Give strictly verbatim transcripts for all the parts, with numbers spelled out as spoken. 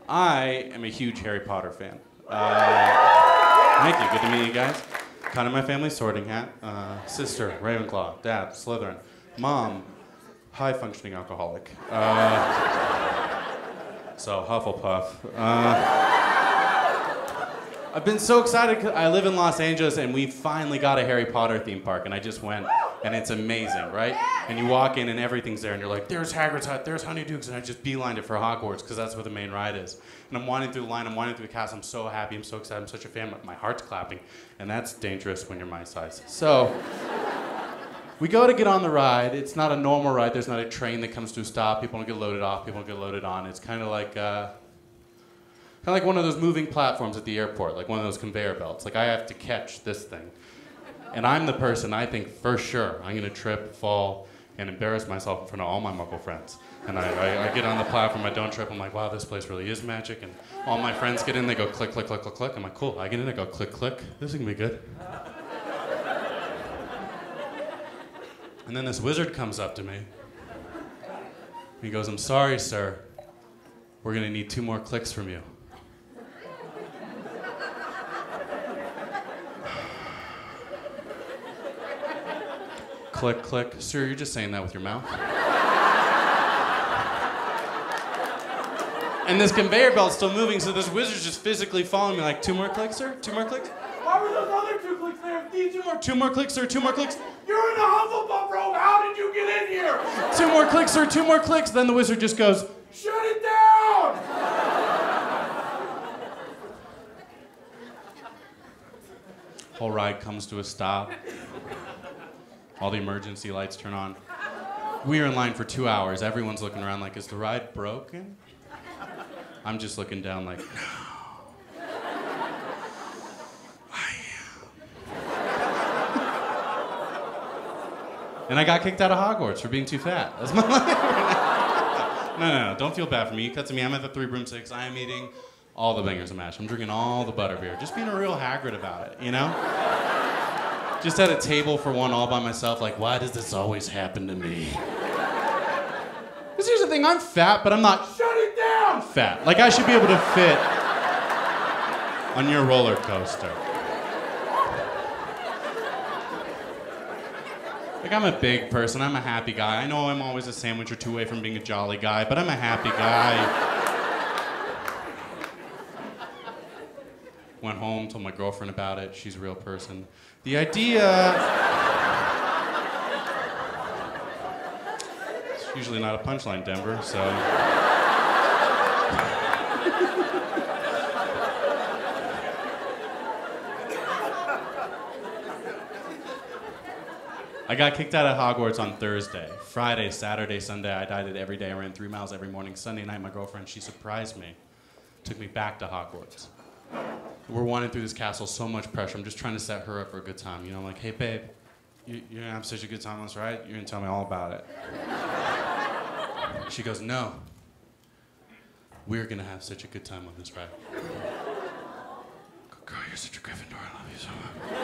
I am a huge Harry Potter fan. Uh, thank you, good to meet you guys. Kind of my family sorting hat. Uh, sister, Ravenclaw. Dad, Slytherin. Mom, high-functioning alcoholic. Uh, so, Hufflepuff. Uh, I've been so excited because I live in Los Angeles and we finally got a Harry Potter theme park and I just went and it's amazing, right? And you walk in and everything's there and you're like, there's Hagrid's hut, there's Honeydukes, and I just beelined it for Hogwarts because that's where the main ride is. And I'm winding through the line, I'm winding through the cast, I'm so happy, I'm so excited, I'm such a fan, my heart's clapping, and that's dangerous when you're my size. So, we go to get on the ride. It's not a normal ride, there's not a train that comes to a stop, people don't get loaded off, people don't get loaded on. It's kind of like, uh, kind of like one of those moving platforms at the airport, like one of those conveyor belts. Like I have to catch this thing. And I'm the person I think for sure I'm gonna trip, fall, and embarrass myself in front of all my Muggle friends. And I, I, I get on the platform, I don't trip, I'm like, wow, this place really is magic. And all my friends get in, they go click, click, click, click, click. I'm like, cool, I get in, I go click, click. This is gonna be good. And then this wizard comes up to me. He goes, I'm sorry, sir. We're gonna need two more clicks from you. Click, click. Sir, you're just saying that with your mouth. And this conveyor belt's still moving, so this wizard's just physically following me like, two more clicks, sir? Two more clicks? Why were those other two clicks there? These Two more, two more clicks, sir, two more clicks. You're in a Hufflepuff robe. How did you get in here? Two more clicks, sir, two more clicks. Then the wizard just goes, shut it down! whole ride comes to a stop. All the emergency lights turn on. We are in line for two hours. Everyone's looking around like, is the ride broken? I'm just looking down like, no. I am. And I got kicked out of Hogwarts for being too fat. That's my life. No, no, no, don't feel bad for me. Cut to me, I'm at the Three Broomsticks. I am eating all the bangers and mash. I'm drinking all the butterbeer. Just being a real Hagrid about it, you know? Just at a table for one all by myself, like, why does this always happen to me? Because here's the thing, I'm fat, but I'm not Shut it down! fat. Like, I should be able to fit on your roller coaster. Like, I'm a big person, I'm a happy guy. I know I'm always a sandwich or two away from being a jolly guy, but I'm a happy guy. Went home, told my girlfriend about it. She's a real person. The idea... It's usually not a punchline, Denver, so... I got kicked out of Hogwarts on Thursday. Friday, Saturday, Sunday, I did it every day. I ran three miles every morning. Sunday night, my girlfriend, she surprised me. Took me back to Hogwarts. We're winding through this castle, so much pressure. I'm just trying to set her up for a good time. You know, I'm like, hey, babe, you, you're gonna have such a good time on this ride? You're gonna tell me all about it. She goes, no. We're gonna have such a good time on this ride. Girl, you're such a Gryffindor. I love you so much.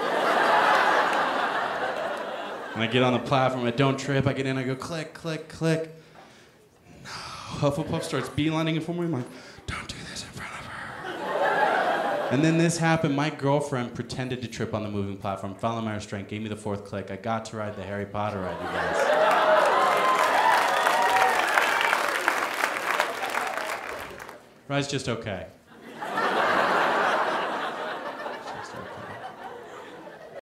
And I get on the platform, I don't trip, I get in, I go click, click, click. No. Hufflepuff starts beelining it for me. I'm like, don't do this in front of her. And then this happened. My girlfriend pretended to trip on the moving platform, fell on my restraint, gave me the fourth click. I got to ride the Harry Potter ride, you guys. Ride's just okay.